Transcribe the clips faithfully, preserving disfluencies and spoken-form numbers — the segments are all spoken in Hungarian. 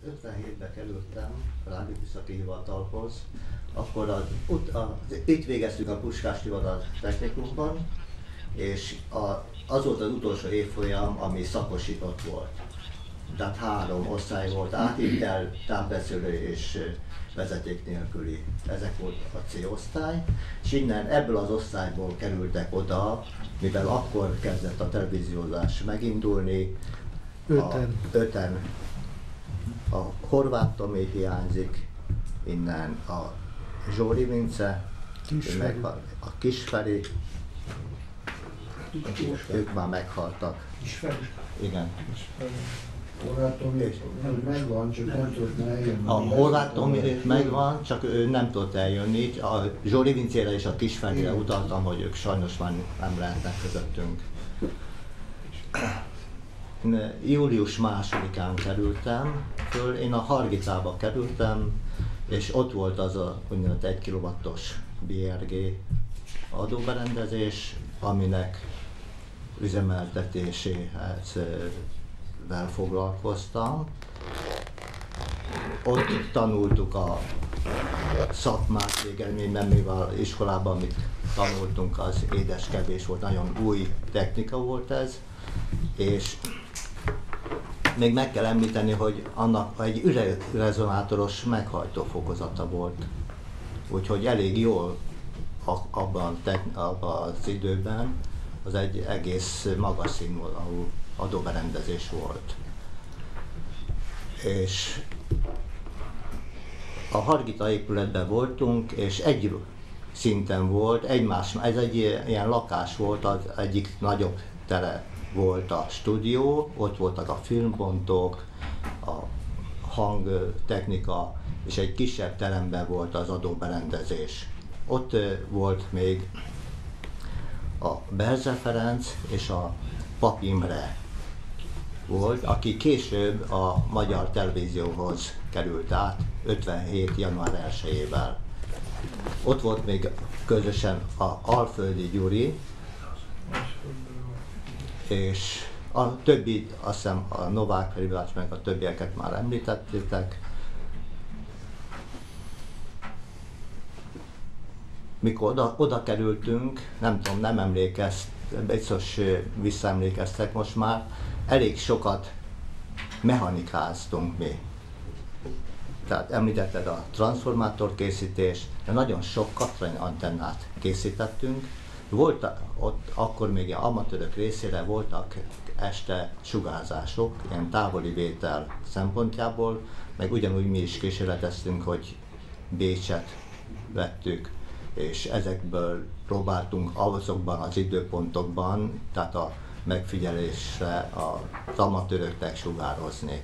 ötvenhétben kerültem a rádióműszaki hivatalhoz, akkor az, az, itt végeztük a Puskás Hivatal technikumban, és a, az volt az utolsó évfolyam, ami szakosított volt. Tehát három osztály volt, átétel, távbeszélő és vezeték nélküli. Ezek volt a C-osztály, és innen ebből az osztályból kerültek oda, mivel akkor kezdett a televíziózás megindulni. Öten. A, öten. A Horváth Tomi hiányzik, innen a Zsóri Vince, Kisferi. A, a Kisferi, ők már meghaltak. Kisferi. Igen. Horváth Tomi megvan, csak nem tudott eljönni. A Horváth Tomi megvan, csak ő nem tudott eljönni. A Zsóri Vincére és a Kisferire utaltam, hogy ők sajnos már nem lehetnek közöttünk. Július másodikán kerültem föl, én a Hargitzába kerültem, és ott volt az a úgynevezett egy kilowattos bé er gé adóberendezés, aminek üzemeltetéséhez vel foglalkoztam. Ott tanultuk a szakmát végeredményben, mivel iskolában, amit tanultunk, az édeskevés volt, nagyon új technika volt ez, és még meg kell említeni, hogy annak egy üregrezonátoros meghajtó fokozata volt. Úgyhogy elég jól abban, abban az időben az egy egész magas színvonalú adóberendezés volt. És a Hargita épületben voltunk, és egy szinten volt, egymás, ez egy ilyen lakás volt, az egyik nagyobb tere volt a stúdió, ott voltak a filmpontok, a hangtechnika, és egy kisebb teremben volt az adóberendezés. Ott volt még a Berze Ferenc és a Pap Imre volt, aki később a Magyar Televízióhoz került át ötvenhét. január elsejével. Ott volt még közösen a Alföldi Gyuri, és a többi, azt hiszem a Novák Ferivács, meg a többieket már említettétek. Mikor oda, oda kerültünk, nem tudom, nem emlékezt, biztos visszaemlékeztek most már, elég sokat mechanikáztunk mi. Tehát említetted a transformátorkészítés, de nagyon sok katrany antennát készítettünk. Volt ott akkor még a amatőrök részére voltak este sugárzások, ilyen távoli vétel szempontjából, meg ugyanúgy mi is kísérleteztünk, hogy Bécset vettük, és ezekből próbáltunk azokban az időpontokban, tehát a megfigyelésre az amatőröknek sugározni.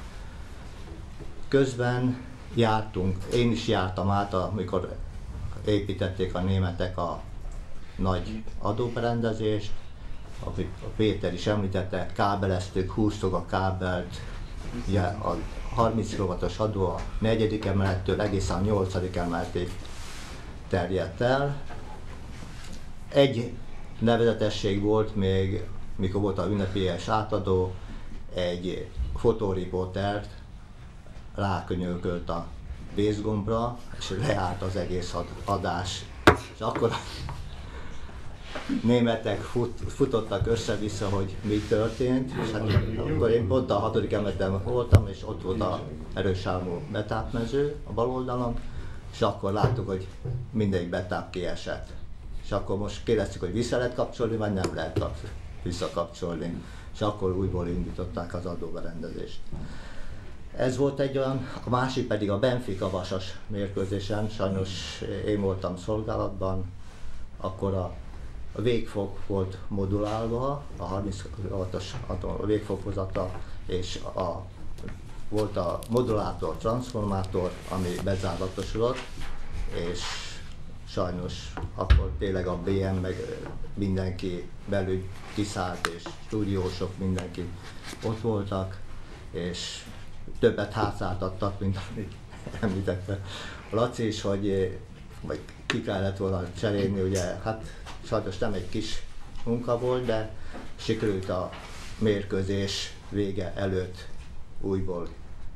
Közben jártunk, én is jártam át, amikor építették a németek a nagy adóberendezést, amit a Péter is említette, kábeleztük, húztuk a kábelt, ugye a harminc kilowattos adó a negyedik emelettől egészen a nyolcadik emeletig terjedt el. Egy nevezetesség volt még, mikor volt a ünnepélyes átadó, egy fotóriportert rákönyökölt a vészgombra, és leállt az egész adás. És akkor a németek fut, futottak össze-vissza, hogy mi történt, és hát akkor én pont a hatodik emeleten voltam, és ott volt az erősávú betápmező a bal oldalon, és akkor láttuk, hogy mindegyik betáp kiesett. És akkor most kérdeztük, hogy vissza lehet kapcsolni, vagy nem lehet visszakapcsolni. És akkor újból indították az adóberendezést. Ez volt egy olyan, a másik pedig a Benfica Vasas mérkőzésen, sajnos én voltam szolgálatban, akkor a A végfog volt modulálva, a harminc kilowattos végfokozata, és a, volt a modulátor, transformátor, ami bezáratosodott, és sajnos akkor tényleg a bé em meg mindenki belül kiszállt, és stúdiósok, mindenki ott voltak, és többet hátszáltattak, mint amit említette a Laci is, hogy vagy ki kellett volna cserélni, ugye, hát sajnos nem egy kis munka volt, de sikerült a mérkőzés vége előtt újból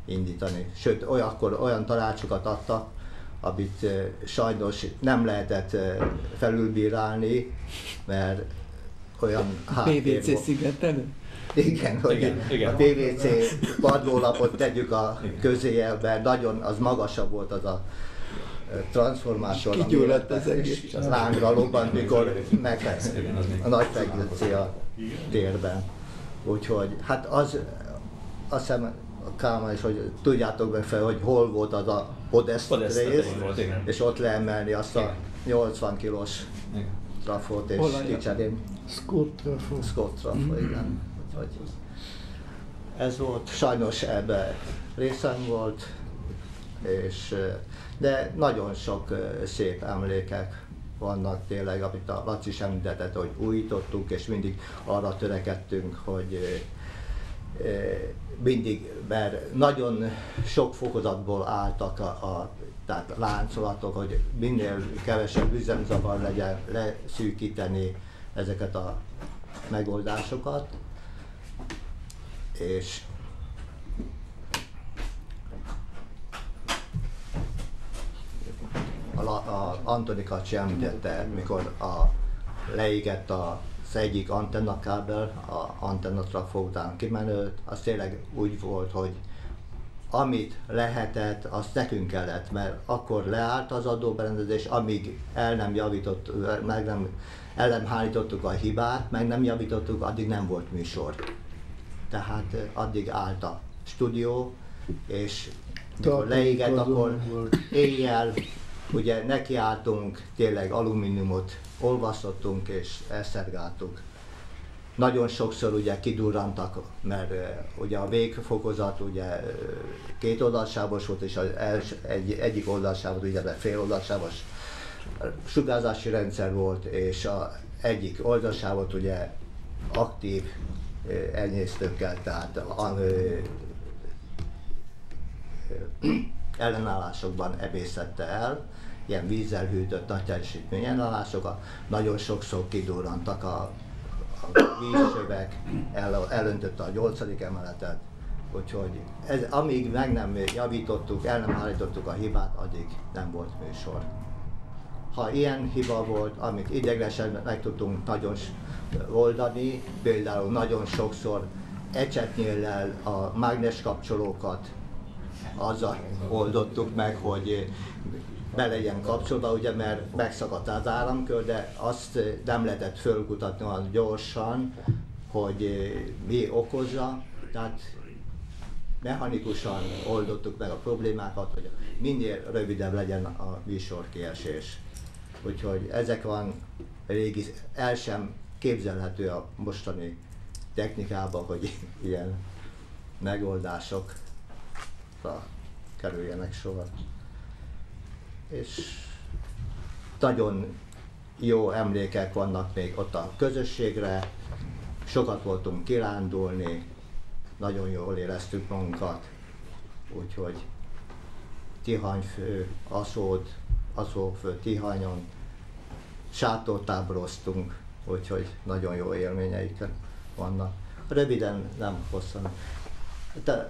indítani. Sőt, olyankor olyan tanácsokat adtak, amit sajnos nem lehetett felülbírálni, mert olyan háttér pé vé cé szigetelő? Igen, hogy igen, igen. A pé vé cé padlólapot tegyük a közéje, mert nagyon az magasabb volt az a transformátor, kigyulladt az egész. Lángra lobbant, mikor meglett a nagy fekvőcia térben. Úgyhogy hát az, azt hiszem a Kálmán is, hogy tudjátok meg fel, hogy hol volt az a podest, podest rész, volt, és ott leemelni azt a nyolcvan kilós trafót és kicserélni. Scott trafó. Scott trafó, mm-hmm. igen. Úgyhogy ez volt, sajnos ebben részem volt, és, de nagyon sok szép emlékek vannak tényleg, amit a Laci is említett, hogy újítottuk, és mindig arra törekedtünk, hogy mindig, mert nagyon sok fokozatból álltak a, a tehát láncolatok, hogy minél kevesebb üzemzavar legyen, leszűkíteni ezeket a megoldásokat, és a, a Antoni Kacsi említette, mikor a, leégett a az egyik antennakábel, a antennatrafó után kimenőt, az tényleg úgy volt, hogy amit lehetett, azt nekünk kellett, mert akkor leállt az adóberendezés, amíg el nem javítottuk, meg nem, el nem hárítottuk a hibát, meg nem javítottuk, addig nem volt műsor. Tehát addig állt a stúdió, és mikor leégett, akkor éjjel ugye nekiálltunk, tényleg alumíniumot olvasztottunk és elszergáltuk. Nagyon sokszor ugye kidurrantak, mert uh, ugye a végfokozat ugye uh, két oldalsávos volt, és az els, egy, egyik oldalsávos, ugye fél oldalsávos sugárzási rendszer volt, és a egyik oldalsávot ugye aktív uh, enyésztőkkel, tehát uh, uh, ellenállásokban ebészette el, ilyen vízzel hűtött nagy teljesítmény ellenállásokat, nagyon sokszor kidurrantak a, a vízsövek, el, elöntötte a nyolcadik emeletet, úgyhogy ez, amíg meg nem javítottuk, el nem állítottuk a hibát, addig nem volt műsor. Ha ilyen hiba volt, amit ideiglenesen meg tudtunk nagyon oldani, például nagyon sokszor ecsetnyéllel a mágnes kapcsolókat azzal oldottuk meg, hogy be legyen kapcsolva, ugye, mert megszakadt az áramkör, de azt nem lehetett fölkutatni olyan gyorsan, hogy mi okozza, tehát mechanikusan oldottuk meg a problémákat, hogy minél rövidebb legyen a műsorkiesés. Úgyhogy ezek van régi, el sem képzelhető a mostani technikában, hogy ilyen megoldásokra kerüljenek sor. És nagyon jó emlékek vannak még ott a közösségre, sokat voltunk kirándulni, nagyon jól éreztük magunkat, úgyhogy Tihanyfő, Aszód, Aszófő, Tihanyon sátortáboroztunk, úgyhogy nagyon jó élményeik vannak. Röviden, nem hosszan. De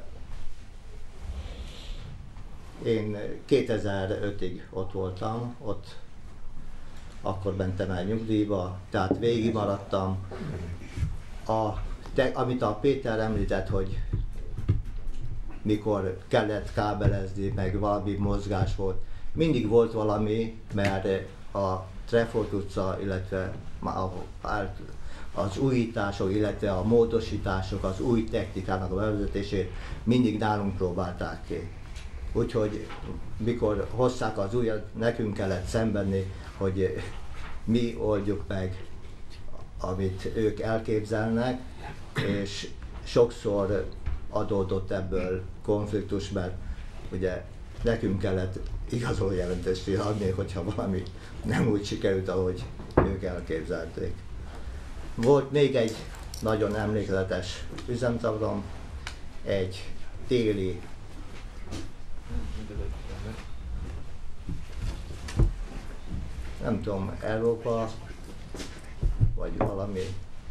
én kétezer-ötig ott voltam, ott akkor mentem el nyugdíjba, tehát végig maradtam. A, te, amit a Péter említett, hogy mikor kellett kábelezni, meg valami mozgás volt, mindig volt valami, mert a Trefort utca, illetve az újítások, illetve a módosítások, az új technikának a bevezetését mindig nálunk próbálták ki. Úgyhogy mikor hozták az újat, nekünk kellett szenvedni, hogy mi oldjuk meg, amit ők elképzelnek, és sokszor adódott ebből konfliktus, mert ugye nekünk kellett igazoló jelentést adni, hogyha valami nem úgy sikerült, ahogy ők elképzelték. Volt még egy nagyon emlékezetes üzemzavarom, egy téli nem tudom, Európa, vagy valami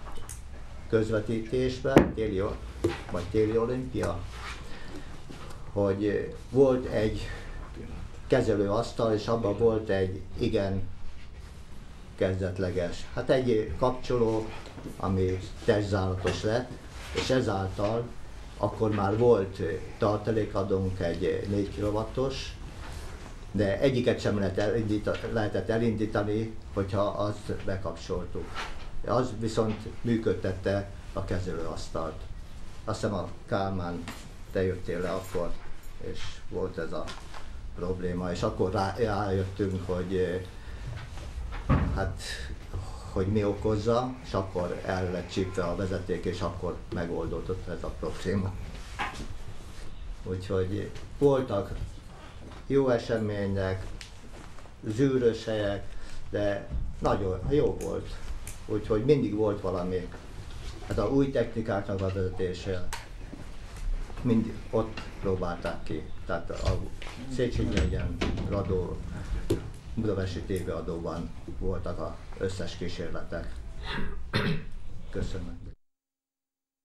közvetítésben, téli, vagy téli olimpia, hogy volt egy kezelőasztal, és abban volt egy igen kezdetleges, hát egy kapcsoló, ami testzálatos lett, és ezáltal akkor már volt tartalékadónk egy négy kilowattos, de egyiket sem lehet elindítani, lehetett elindítani, hogyha azt bekapcsoltuk. Az viszont működtette a kezelőasztalt. Azt hiszem a Kálmán, te jöttél le akkor, és volt ez a probléma, és akkor rá, rájöttünk, hogy hát, hogy mi okozza, és akkor el lett csípve a vezeték, és akkor megoldódott ez a probléma. Úgyhogy voltak jó események, zűrös helyek, de nagyon jó volt. Úgyhogy mindig volt valami. Hát a új technikáknak a vezetése, mindig ott próbálták ki. Tehát a Széchenyi Radó, Budapesti tévéadóban voltak az összes kísérletek. Köszönöm.